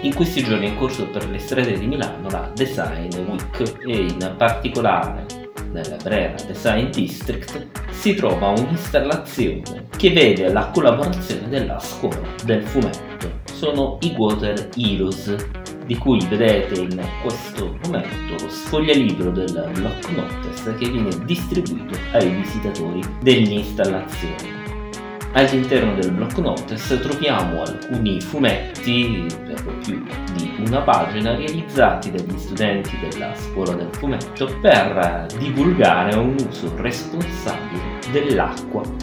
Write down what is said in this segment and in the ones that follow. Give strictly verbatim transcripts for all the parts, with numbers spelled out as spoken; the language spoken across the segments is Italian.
In questi giorni è in corso per le strade di Milano la Design Week e in particolare nella Brera Design District si trova un'installazione che vede la collaborazione della scuola del fumetto. Sono i Water Heroes, di cui vedete in questo momento lo sfoglialibro del block notice che viene distribuito ai visitatori dell'installazione. All'interno del block notice troviamo alcuni fumetti, per lo più di una pagina, realizzati dagli studenti della scuola del fumetto per divulgare un uso responsabile dell'acqua.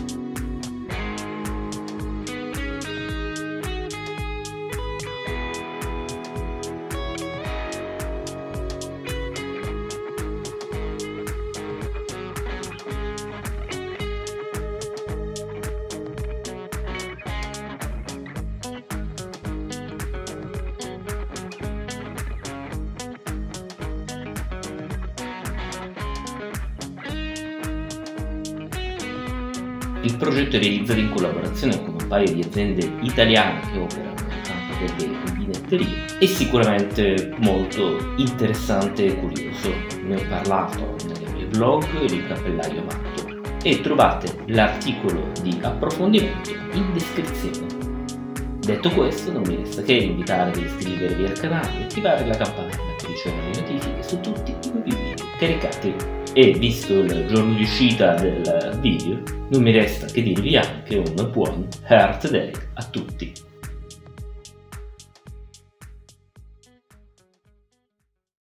Il progetto è realizzato in collaborazione con un paio di aziende italiane che operano nel campo delle rubinetterie. È sicuramente molto interessante e curioso. Ne ho parlato nel mio blog Il Cappellaio Matto e trovate l'articolo di approfondimento in descrizione. Detto questo, non mi resta che invitarvi a iscrivervi al canale e attivare la campanella per ricevere le notifiche su tutti i nuovi video caricati. E visto il giorno di uscita del video, non mi resta che dirvi anche un buon Earth Day a tutti.